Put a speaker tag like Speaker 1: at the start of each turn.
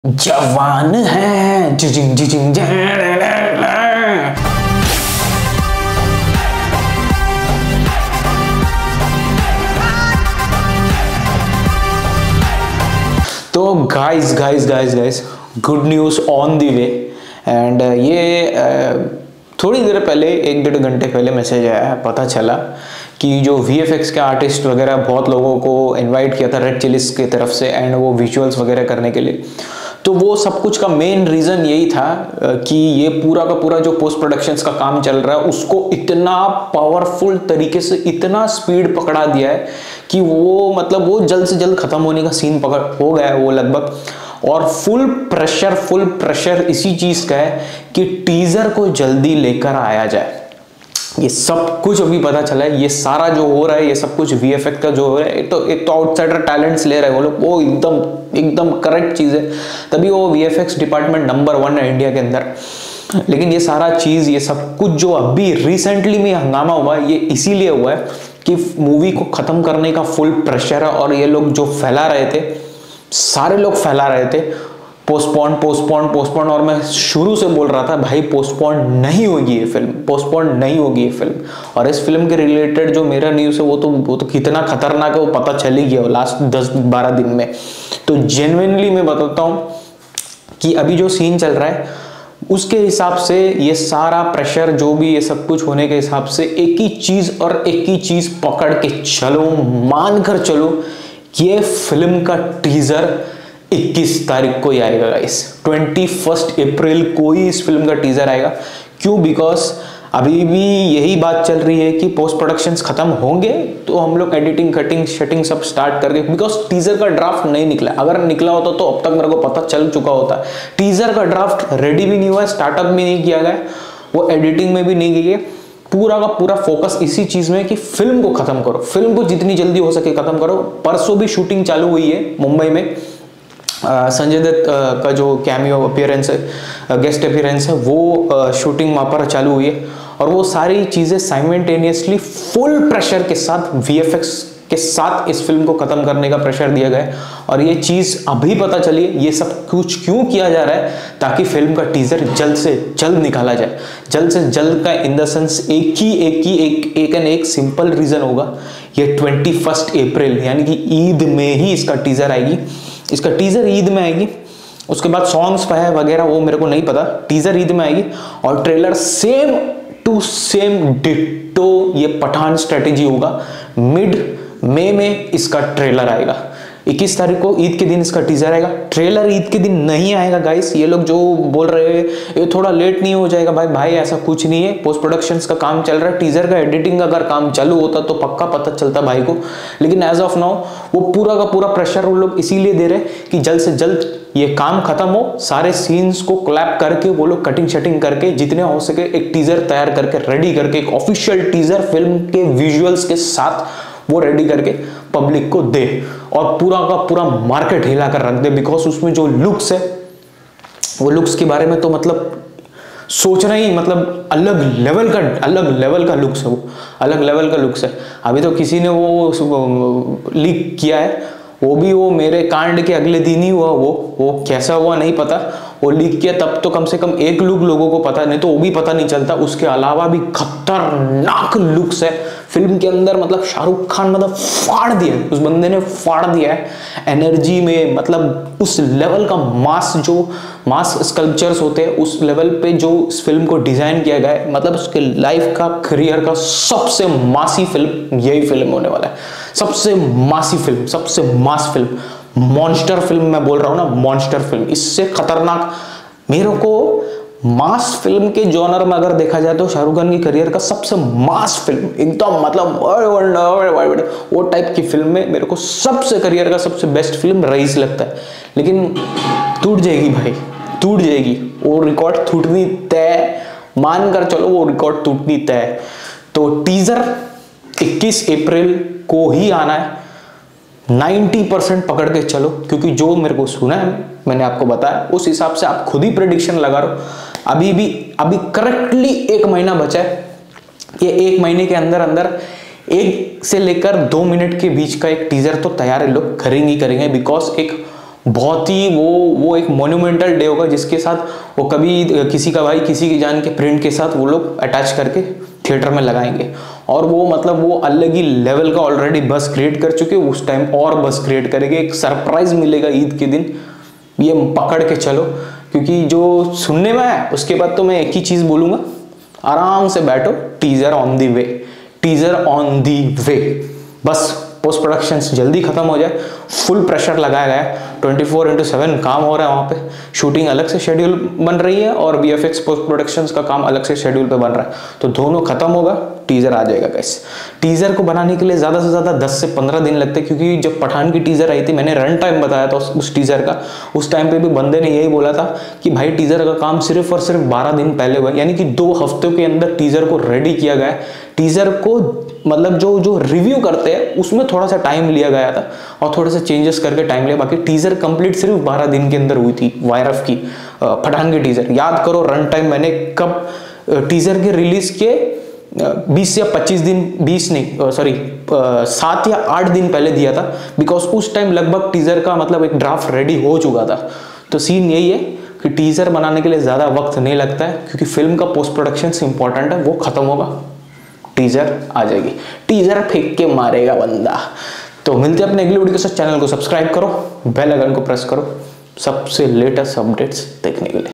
Speaker 1: जवान है जिजिंग जिजिंग तो guys good news on the way. And ये थोड़ी देर पहले 1-1.5 घंटे पहले मैसेज आया, पता चला कि जो VFX के आर्टिस्ट वगैरह बहुत लोगों को इनवाइट किया था रेड चिलीज की तरफ से एंड वो विजुअल्स वगैरह करने के लिए। तो वो सब कुछ का मेन रीज़न यही था कि ये पूरा का पूरा जो पोस्ट प्रोडक्शंस का काम चल रहा है उसको इतना पावरफुल तरीके से इतना स्पीड पकड़ा दिया है कि वो मतलब वो जल्द से जल्द खत्म होने का सीन पकड़ हो गया है वो लगभग। और फुल प्रेशर इसी चीज़ का है कि टीजर को जल्दी लेकर आया जाए। ये सब कुछ अभी पता चला है, ये सारा जो हो रहा है ये सब कुछ VFX का जो हो रहा है, एक तो आउटसाइडर टैलेंट्स ले रहे हैं वो लोग, वो एकदम करेक्ट चीज़ है, तभी वो VFX डिपार्टमेंट नंबर 1 है इंडिया के अंदर। लेकिन ये सारा चीज़ ये सब कुछ जो अभी रिसेंटली में हंगामा हुआ ये इसीलिए हुआ है कि मूवी को ख़त्म करने का फुल प्रेशर है। और ये लोग जो फैला रहे थे, सारे लोग फैला रहे थे पोस्टपोन। और मैं शुरू से बोल रहा था भाई पोस्टपोन नहीं होगी ये फिल्म। और इस फिल्म के रिलेटेड जो मेरा न्यूज़ है वो तो कितना खतरनाक है वो पता चल ही गया लास्ट 10-12 दिन में। तो जेन्युइनली मैं बताता हूँ कि अभी जो सीन चल रहा है उसके हिसाब से ये सारा प्रेशर जो भी ये सब कुछ होने के हिसाब से एक ही चीज़ पकड़ के चलो, मान कर चलो कि ये फिल्म का टीजर 21 तारीख को ही आएगा गाइस। 21 अप्रैल को ही इस फिल्म का टीजर आएगा। क्यों? बिकॉज अभी भी यही बात चल रही है कि पोस्ट प्रोडक्शंस खत्म होंगे तो हम लोग एडिटिंग कटिंग शटिंग सब स्टार्ट करके, बिकॉज टीजर का ड्राफ्ट नहीं निकला। अगर निकला होता तो अब तक मेरे को पता चल चुका होता। टीजर का ड्राफ्ट रेडी भी नहीं हुआ है, स्टार्टअप भी नहीं किया गया, वो एडिटिंग में भी नहीं की गई। पूरा का पूरा फोकस इसी चीज में कि फिल्म को खत्म करो, फिल्म को जितनी जल्दी हो सके खत्म करो। परसों भी शूटिंग चालू हुई है मुंबई में। संजय दत्त का जो कैमियो अपीयरेंस है, गेस्ट अपीयरेंस है, वो शूटिंग वहाँ पर चालू हुई है। और वो सारी चीज़ें साइमल्टेनियसली फुल प्रेशर के साथ VFX के साथ इस फिल्म को ख़त्म करने का प्रेशर दिया गया है। और ये चीज़ अभी पता चली है ये सब कुछ क्यों किया जा रहा है, ताकि फिल्म का टीज़र जल्द से जल्द निकाला जाए। जल्द से जल्द का इन द सेंस एक सिंपल रीज़न होगा, ये 21 अप्रैल यानी कि ईद में ही इसका टीज़र आएगी। इसका टीजर ईद में आएगी, उसके बाद सॉन्ग्स वगैरह वो मेरे को नहीं पता। टीजर ईद में आएगी और trailer same to same ditto ये पठान स्ट्रेटेजी होगा। मिड मई में इसका ट्रेलर आएगा। 21 तारीख को ईद के दिन इसका टीजर आएगा। ट्रेलर ईद के दिन नहीं आएगा गाइस। ये लोग जो बोल रहे हैं ये थोड़ा लेट नहीं हो जाएगा, भाई ऐसा कुछ नहीं है। पोस्ट प्रोडक्शंस का काम चल रहा है, टीजर का एडिटिंग अगर काम चालू होता तो पक्का पता चलता भाई को। लेकिन एज ऑफ नाउ वो पूरा का पूरा प्रेशर वो लोग इसीलिए दे रहे हैं कि जल्द से जल्द ये काम खत्म हो, सारे सीन्स को क्लैप करके वो लोग कटिंग शटिंग करके जितने हो सके एक टीजर तैयार करके रेडी करके एक ऑफिशियल टीजर फिल्म के विजुअल्स के साथ वो रेडी करके पब्लिक को दे और पूरा का पूरा मार्केट हिला कर रख दे। बिकॉज उसमें जो लुक्स है वो लुक्स के बारे में तो मतलब सोचना ही मतलब अलग लेवल का लुक्स है, वो अलग लेवल का लुक्स है। अभी तो किसी ने वो लीक किया है, वो भी वो मेरे कांड के अगले दिन ही हुआ। वो कैसा हुआ नहीं पता, वो लीक किया तब तो कम से कम एक लुक लोगों को पता, नहीं तो वो भी पता नहीं चलता। उसके अलावा भी खतरनाक लुक्स है फिल्म के अंदर। मतलब शाहरुख खान मतलब फाड़ दिया, उस बंदे ने फाड़ दिया है एनर्जी में। मतलब उस लेवल का मास स्कल्पचर्स होते हैं उस लेवल पे जो इस फिल्म को डिजाइन किया गया है। मतलब उसके लाइफ का करियर का सबसे मासी फिल्म यही फिल्म होने वाला है। सबसे मासी फिल्म, सबसे मास फिल्म, मॉन्स्टर फिल्म मैं बोल रहा हूँ ना, मॉन्स्टर फिल्म। इससे खतरनाक मेरे को मास फिल्म के जॉनर में अगर देखा जाए तो शाहरुख खान की करियर का सबसे मास फिल्म एकदम मतलब वो टाइप की फिल्म में मेरे को सबसे करियर का सबसे बेस्ट फिल्म रईस लगता है। लेकिन टूट जाएगी भाई, टूट जाएगी, वो रिकॉर्ड टूटनी तय, मान कर चलो वो रिकॉर्ड टूटनी तय। तो टीजर 21 अप्रैल को ही आना है। 90% पकड़ के चलो, क्योंकि जो मेरे को सुना है मैंने आपको बताया उस हिसाब से आप खुद ही प्रेडिक्शन लगा रहे हो। अभी करेक्टली 1 महीना बचा है। ये 1 महीने के अंदर 1 से लेकर 2 मिनट के बीच का एक टीजर तो तैयार है, लोग करेंगे बिकॉज एक बहुत ही वो एक मोन्यूमेंटल डे होगा, जिसके साथ वो कभी किसी का भाई किसी की जान के प्रिंट के साथ वो लोग अटैच करके थिएटर में लगाएंगे। और वो मतलब वो अलग ही लेवल का ऑलरेडी बस क्रिएट कर चुके, उस टाइम और बस क्रिएट करेंगे, एक सरप्राइज मिलेगा ईद के दिन, ये पकड़ के चलो। क्योंकि जो सुनने में है उसके बाद तो मैं एक ही चीज बोलूंगा, आराम से बैठो, teaser on the way, teaser on the way. बस पोस्ट प्रोडक्शन जल्दी खत्म हो जाए, फुल प्रेशर लगाया गया है, 24/7 काम हो रहा है वहाँ पे, शूटिंग अलग से शेड्यूल बन रही है और VFX पोस्ट प्रोडक्शन का काम अलग से शेड्यूल पे बन रहा है, तो दोनों खत्म होगा, टीजर आ जाएगा। गाइस टीजर को बनाने के लिए ज़्यादा से ज़्यादा 10 से 15 दिन लगते हैं, क्योंकि जब पठान की टीजर आई थी, मैंने रन टाइम बताया था उस टीजर का, उस टाइम पे भी बंदे ने यही बोला था कि भाई टीजर का काम सिर्फ और सिर्फ 12 दिन पहले हुआ, यानी कि 2 हफ्तों के अंदर टीजर को रेडी किया गया। टीजर को मतलब जो रिव्यू करते हैं उसमें थोड़ा सा टाइम लिया गया था और थोड़े से चेंजेस करके टाइम लिया, बाकी टीजर कंप्लीट सिर्फ 12 दिन के अंदर हुई थी। YRF की पठान की टीजर, याद करो रन टाइम मैंने कब टीजर के रिलीज के 20 या 25 दिन, 20 नहीं सॉरी 7 या 8 दिन पहले दिया था, बिकॉज उस टाइम लगभग टीजर का मतलब एक ड्राफ्ट रेडी हो चुका था। तो सीन यही है कि टीजर बनाने के लिए ज्यादा वक्त नहीं लगता है, क्योंकि फिल्म का पोस्ट प्रोडक्शन इंपॉर्टेंट है, वो खत्म होगा, टीजर आ जाएगी, टीजर फेंक के मारेगा बंदा। तो मिलते हैं अपने अगली वीडियो के साथ, चैनल को सब्सक्राइब करो, बेल आइकन को प्रेस करो सबसे लेटेस्ट अपडेट्स देखने के लिए।